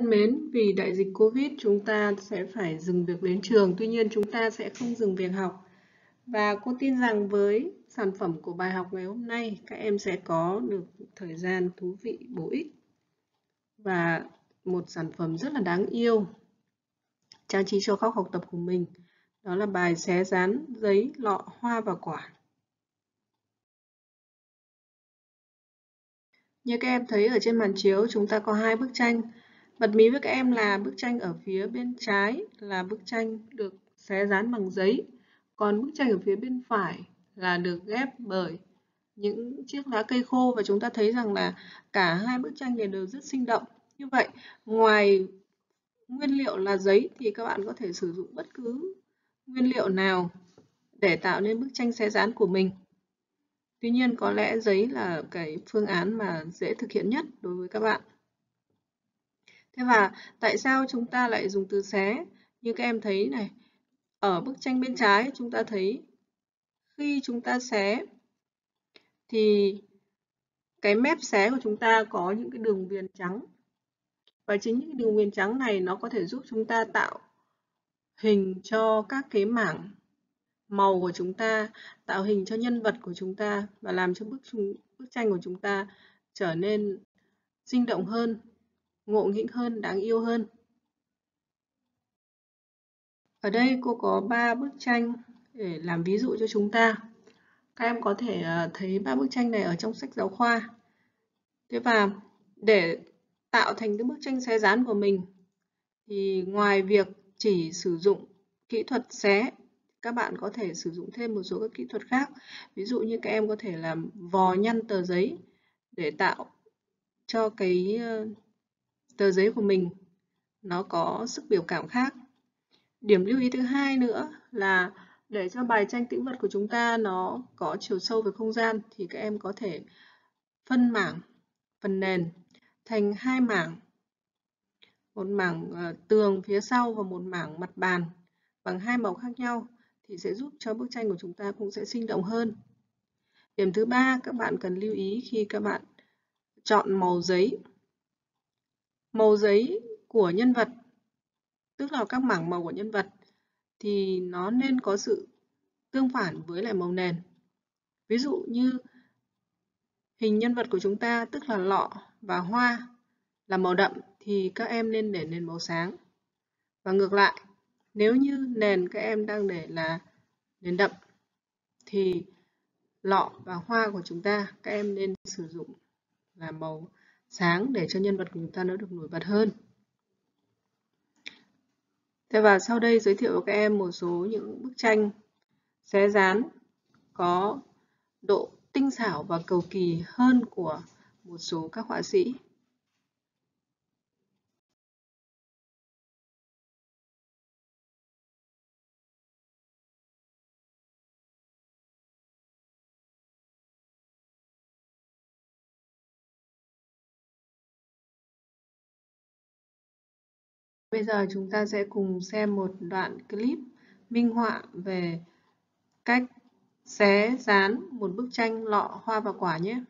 Thân mến, vì đại dịch Covid chúng ta sẽ phải dừng việc đến trường, tuy nhiên chúng ta sẽ không dừng việc học. Và cô tin rằng với sản phẩm của bài học ngày hôm nay, các em sẽ có được thời gian thú vị, bổ ích và một sản phẩm rất là đáng yêu trang trí cho góc học tập của mình. Đó là bài xé dán giấy, lọ, hoa và quả. Như các em thấy ở trên màn chiếu, chúng ta có hai bức tranh. Bật mí với các em là bức tranh ở phía bên trái là bức tranh được xé dán bằng giấy, còn bức tranh ở phía bên phải là được ghép bởi những chiếc lá cây khô, và chúng ta thấy rằng là cả hai bức tranh này đều rất sinh động. Như vậy, ngoài nguyên liệu là giấy thì các bạn có thể sử dụng bất cứ nguyên liệu nào để tạo nên bức tranh xé dán của mình. Tuy nhiên, có lẽ giấy là cái phương án mà dễ thực hiện nhất đối với các bạn. Thế và tại sao chúng ta lại dùng từ xé? Như các em thấy này, ở bức tranh bên trái chúng ta thấy khi chúng ta xé thì cái mép xé của chúng ta có những cái đường viền trắng. Và chính những đường viền trắng này nó có thể giúp chúng ta tạo hình cho các cái mảng màu của chúng ta, tạo hình cho nhân vật của chúng ta và làm cho bức tranh của chúng ta trở nên sinh động hơn, ngộ nghĩnh hơn, đáng yêu hơn. Ở đây cô có 3 bức tranh để làm ví dụ cho chúng ta. Các em có thể thấy 3 bức tranh này ở trong sách giáo khoa. Thế và để tạo thành cái bức tranh xé dán của mình thì ngoài việc chỉ sử dụng kỹ thuật xé, các bạn có thể sử dụng thêm một số các kỹ thuật khác. Ví dụ như các em có thể làm vò nhăn tờ giấy để tạo cho cái tờ giấy của mình nó có sức biểu cảm khác. Điểm lưu ý thứ hai nữa là để cho bài tranh tĩnh vật của chúng ta nó có chiều sâu về không gian thì các em có thể phân mảng phần nền thành hai mảng. Một mảng tường phía sau và một mảng mặt bàn bằng hai màu khác nhau thì sẽ giúp cho bức tranh của chúng ta cũng sẽ sinh động hơn. Điểm thứ ba các bạn cần lưu ý khi các bạn chọn màu giấy. Màu giấy của nhân vật, tức là các mảng màu của nhân vật, thì nó nên có sự tương phản với lại màu nền. Ví dụ như hình nhân vật của chúng ta, tức là lọ và hoa là màu đậm thì các em nên để nền màu sáng. Và ngược lại, nếu như nền các em đang để là nền đậm thì lọ và hoa của chúng ta các em nên sử dụng là màu sáng để cho nhân vật của chúng ta nó được nổi bật hơn. Thế và sau đây giới thiệu với các em một số những bức tranh xé dán có độ tinh xảo và cầu kỳ hơn của một số các họa sĩ. Bây giờ chúng ta sẽ cùng xem một đoạn clip minh họa về cách xé dán một bức tranh lọ, hoa và quả nhé.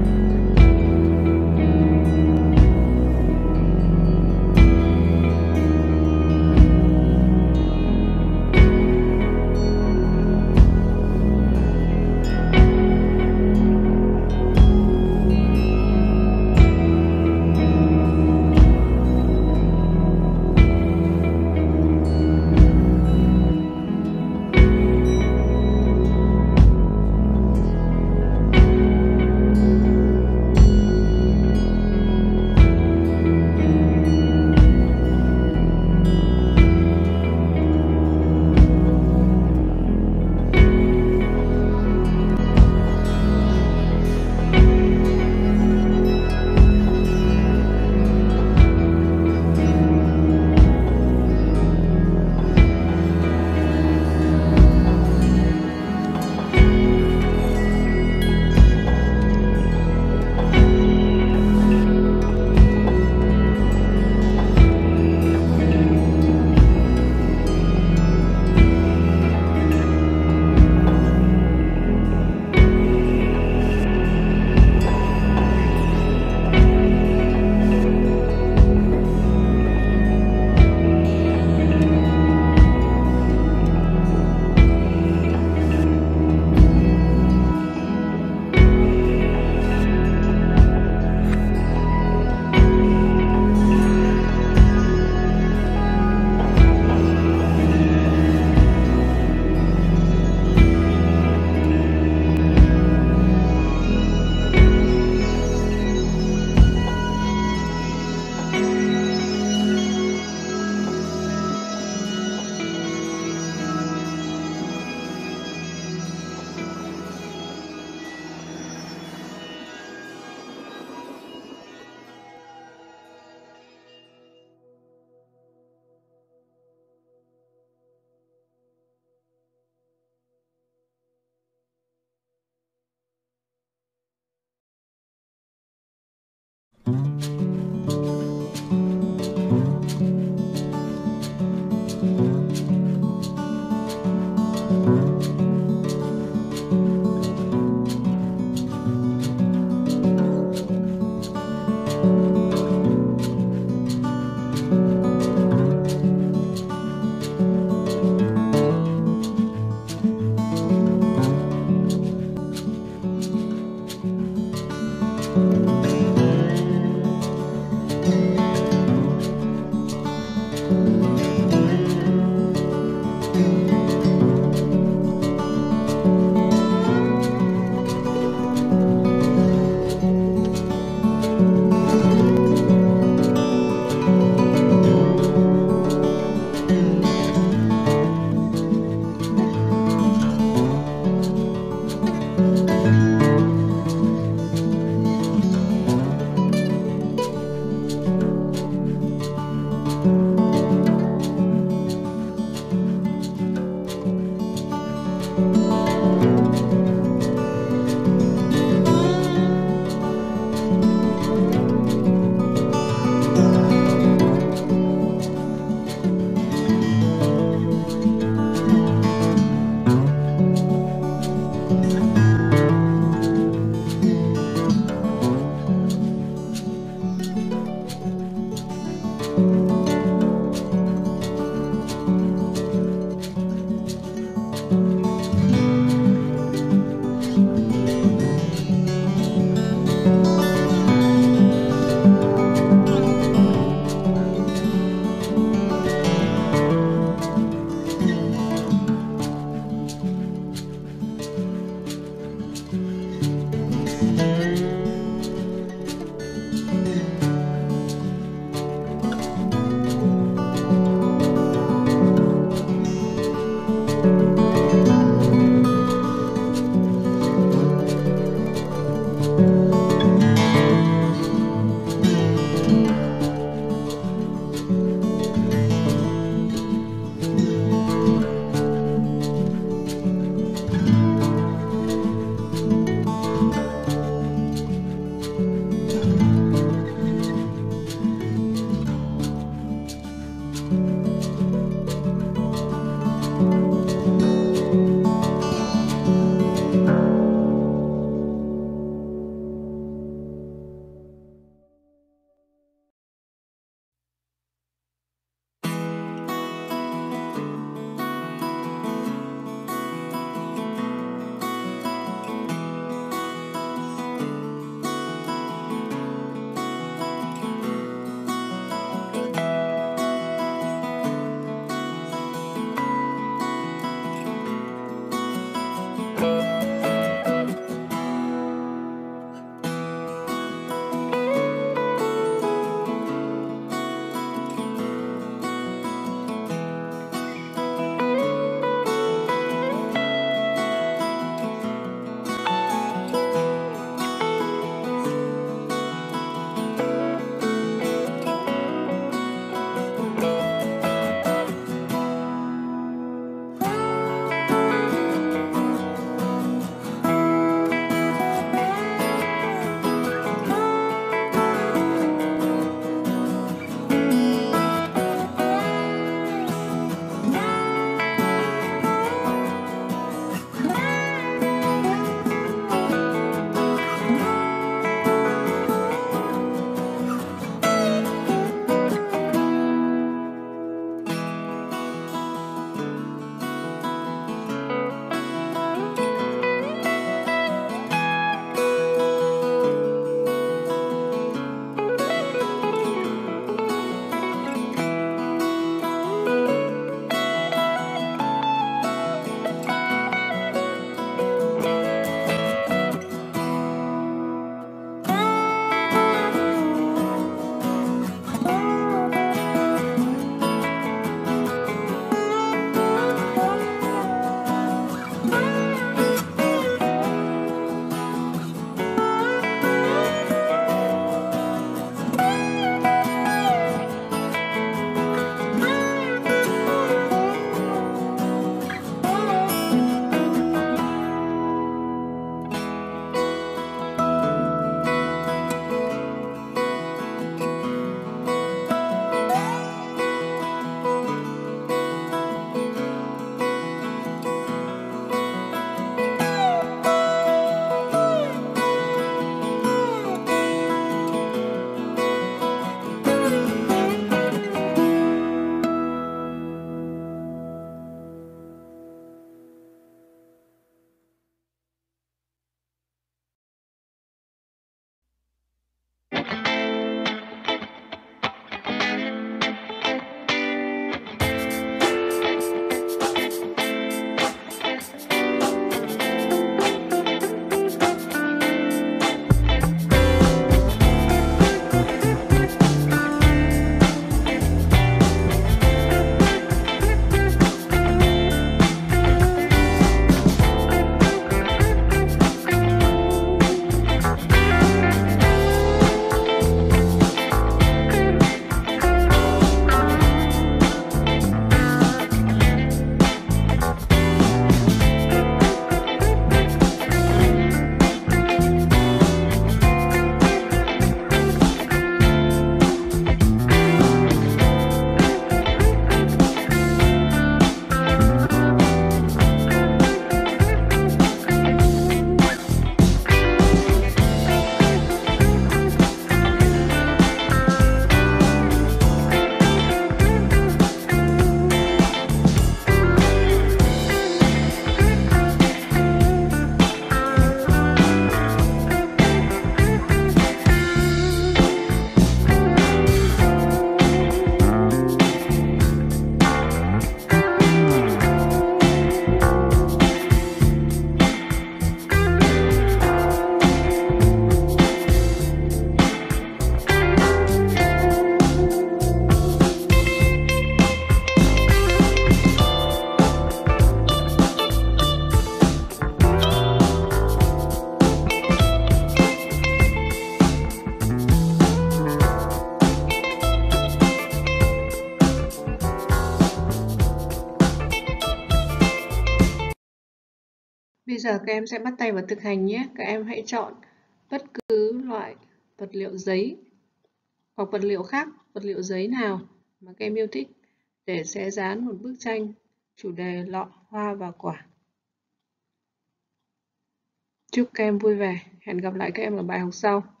Bây giờ các em sẽ bắt tay vào thực hành nhé. Các em hãy chọn bất cứ loại vật liệu giấy hoặc vật liệu khác, vật liệu giấy nào mà các em yêu thích để sẽ dán một bức tranh chủ đề lọ, hoa và quả. Chúc các em vui vẻ. Hẹn gặp lại các em ở bài học sau.